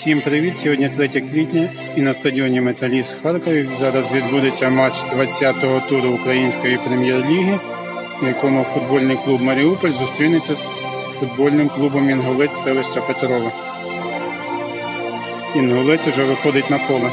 Всім привіт! Сьогодні 3 квітня і на стадіоні «Металіст» Харкові зараз відбудеться матч 20-го туру Української прем'єр-ліги, в якому футбольний клуб «Маріуполь» зустрінеться з футбольним клубом «Інгулець» селища Петрове. «Інгулець» уже виходить на поле.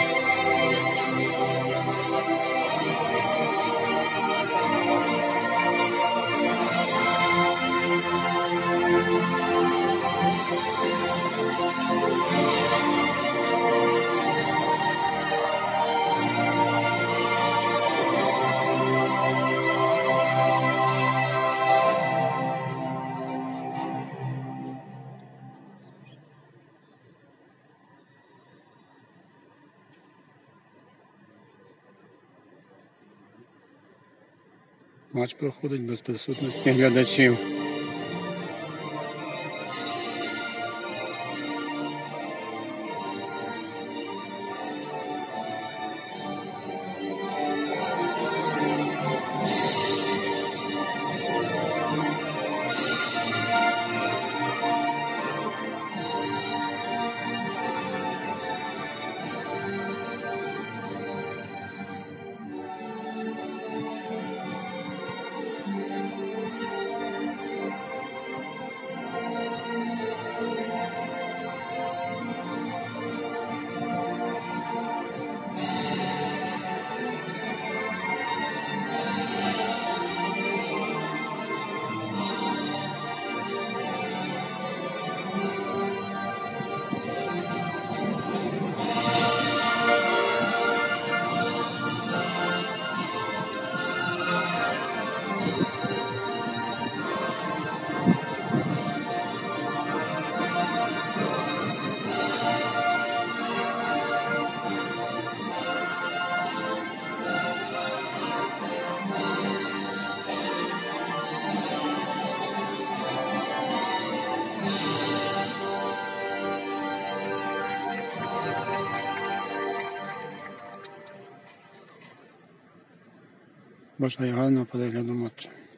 Матч проходить без присутності глядачів. Бажаю гарного перегляду матчу.